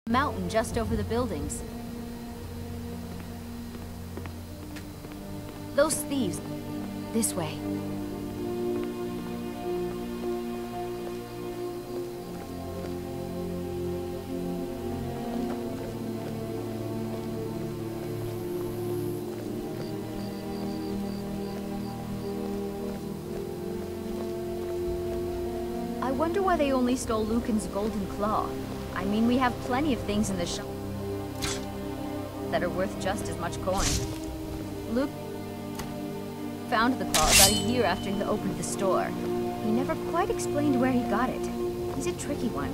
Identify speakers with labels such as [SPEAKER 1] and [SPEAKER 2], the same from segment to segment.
[SPEAKER 1] mountain just over the buildings. Those thieves. This way. I wonder why they only stole Lucan's golden claw. I mean, we have plenty of things in the shop that are worth just as much coin. Luke found the claw about a year after he opened the store. He never quite explained where he got it. He's a tricky one.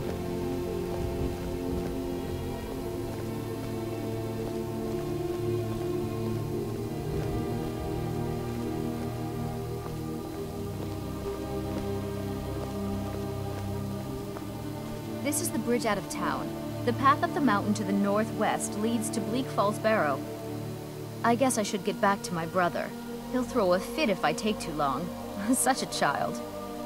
[SPEAKER 1] This is the bridge out of town. The path up the mountain to the northwest leads to Bleak Falls Barrow. I guess I should get back to my brother. He'll throw a fit if I take too long. Such a child.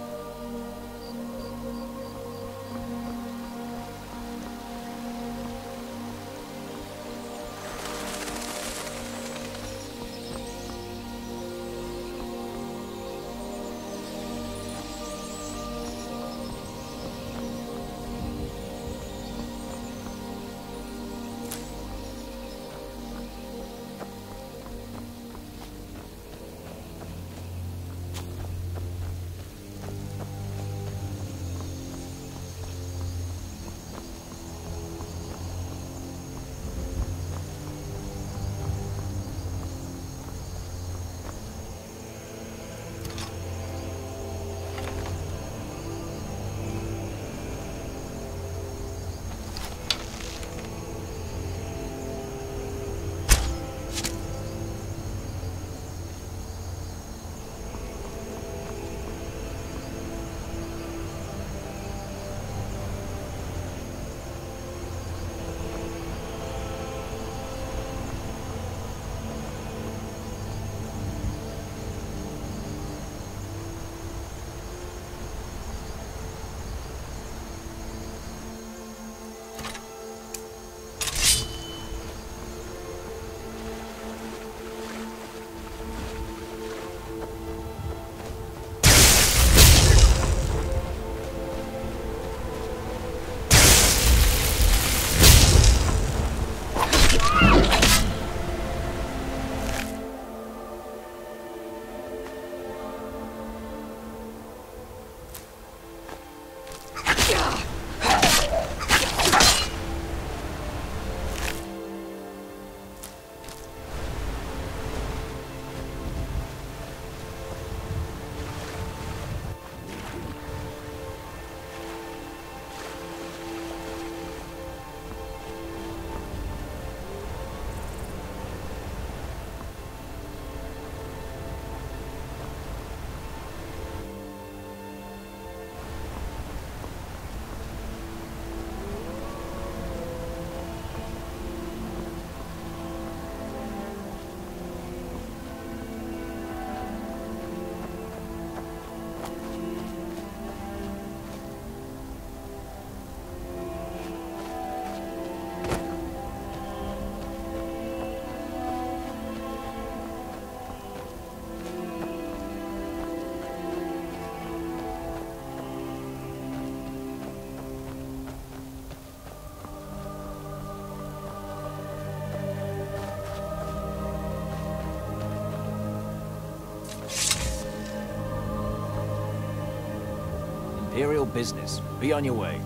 [SPEAKER 2] Imperial business. Be on your way.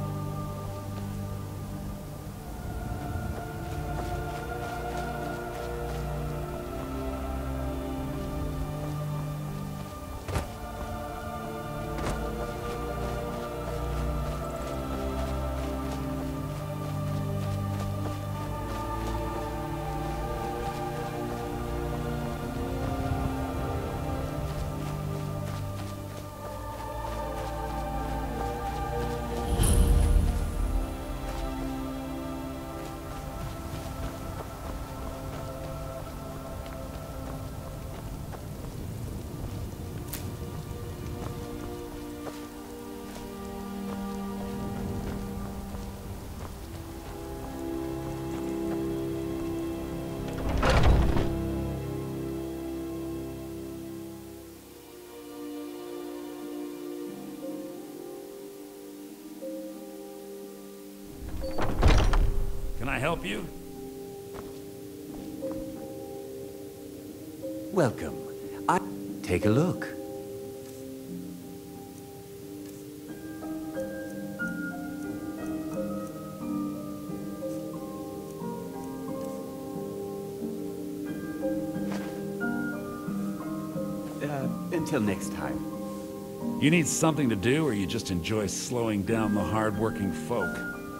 [SPEAKER 3] Can I help you?
[SPEAKER 4] Welcome. Take a look. Until next time.
[SPEAKER 3] You need something to do, or you just enjoy slowing down the hard-working folk?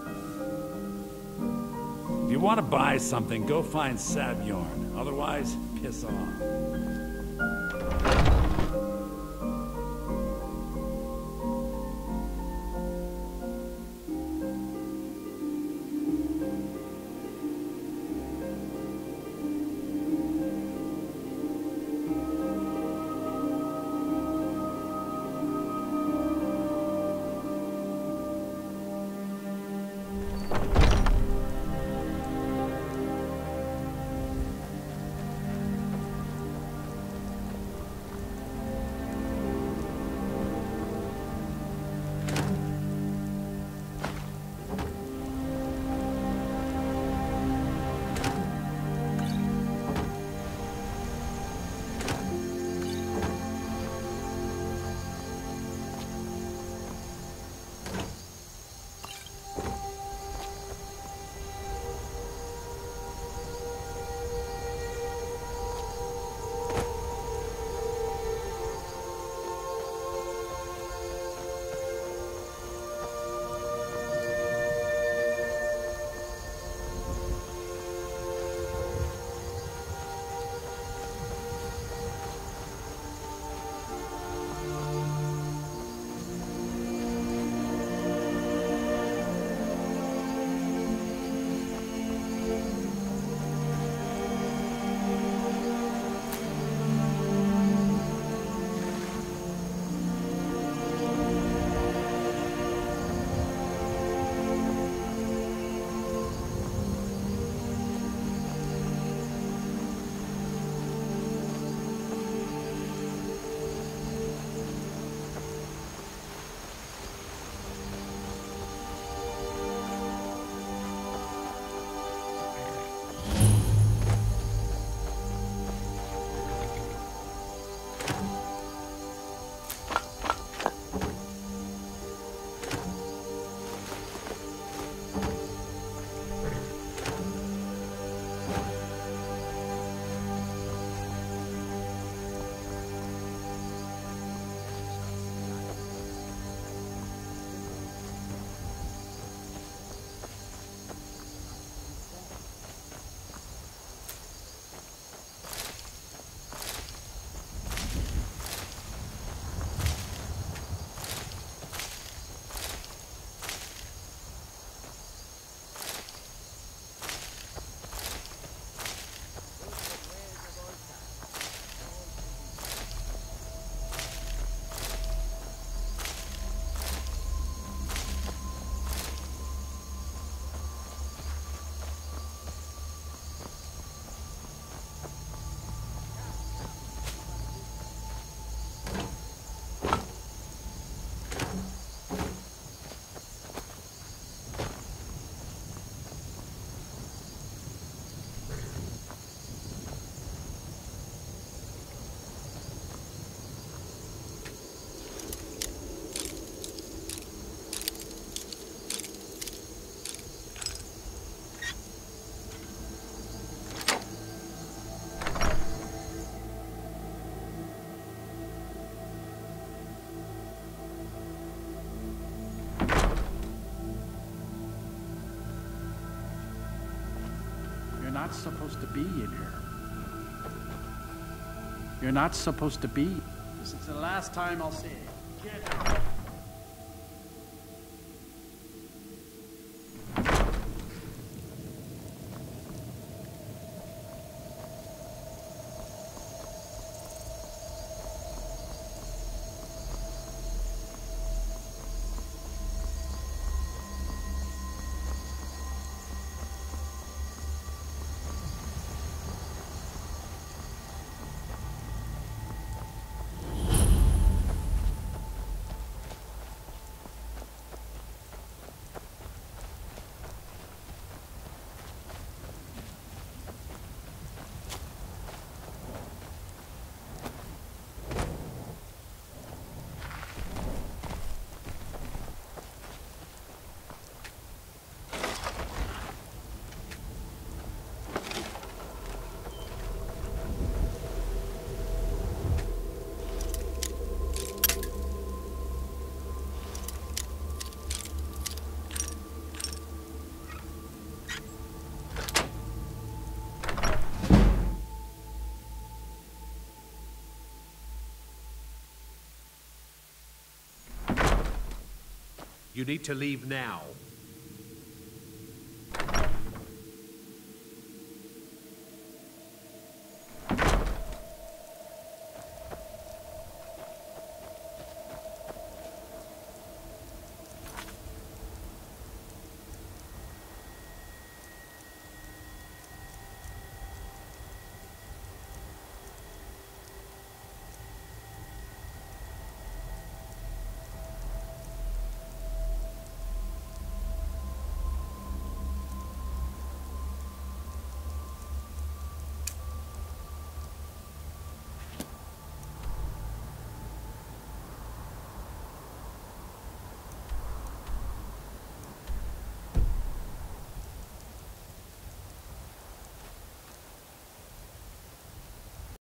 [SPEAKER 3] If you want to buy something, go find Sabjorn. Otherwise, piss off.
[SPEAKER 5] Not supposed to be in here. You're not supposed to be. This is the last time I'll see you. Get out.
[SPEAKER 6] You need to leave now.